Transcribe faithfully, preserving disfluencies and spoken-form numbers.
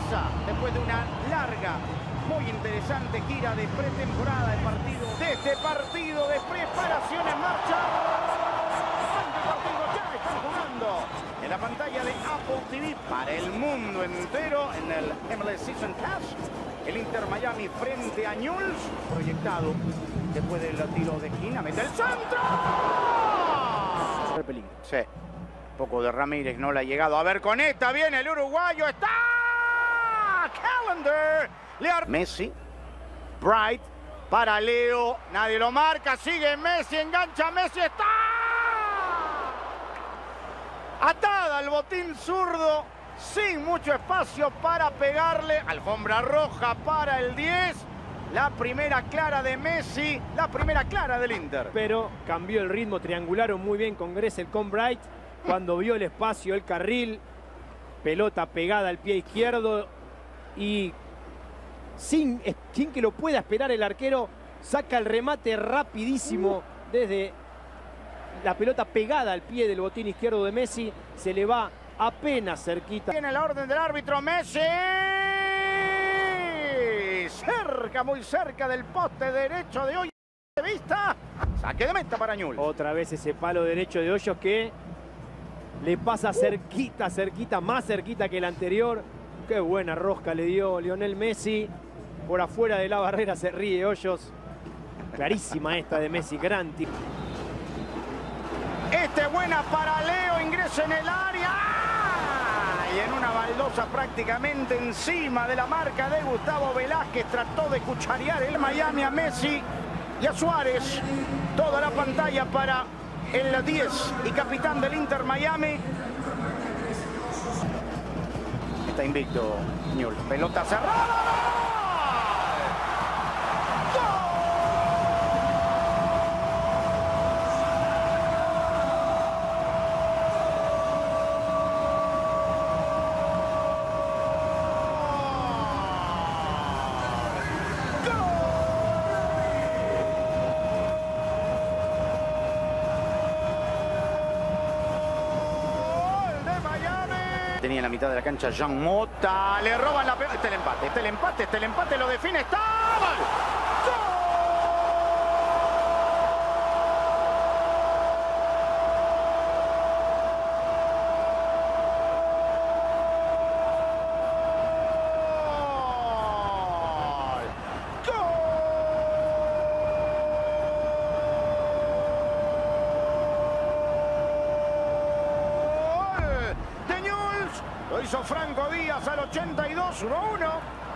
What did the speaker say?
regresa después de una larga, muy interesante gira de pretemporada de partido. De este partido de preparación en marcha. Este partido ya están jugando en la pantalla de Apple T V para el mundo entero en el M L S Season Pass. El Inter Miami frente a Newell's. Proyectado después del tiro de esquina. Mete el centro. Sí. Poco de Ramírez, no le ha llegado. A ver, con esta viene el uruguayo. ¡Está! Callender. Messi. Bright. Para Leo. Nadie lo marca. Sigue Messi. Engancha Messi. ¡Está! Atada al botín zurdo. Sin mucho espacio para pegarle. Alfombra roja para el diez. La primera clara de Messi. La primera clara del Inter. Pero cambió el ritmo. Triangularon muy bien con Gressel, con Bright. Cuando vio el espacio, el carril. Pelota pegada al pie izquierdo. Y sin, sin que lo pueda esperar el arquero, saca el remate rapidísimo desde la pelota pegada al pie del botín izquierdo de Messi. Se le va apenas cerquita. Tiene la orden del árbitro Messi. Cerca, muy cerca del poste derecho de Hoyos. De vista. Saque de meta para Newell's. Otra vez ese palo derecho de Hoyos que le pasa cerquita, cerquita, más cerquita que el anterior. Qué buena rosca le dio Lionel Messi. Por afuera de la barrera se ríe Hoyos. Clarísima esta de Messi, gran tiro. Este buena para Leo, ingresa en el área. Y en una baldosa prácticamente encima de la marca de Gustavo Velázquez. Trató de cucharear el Miami a Messi y a Suárez. Toda la pantalla para el diez y capitán del Inter Miami. Está invicto Newell's. Pelota cerrada. Tenía en la mitad de la cancha Jean Mota. Le roban la pelota. Este es el empate. Este es el empate. Este es el empate. Lo define. ¡Está! ¡Gol! Lo hizo Franco Díaz al ochenta y dos, uno uno.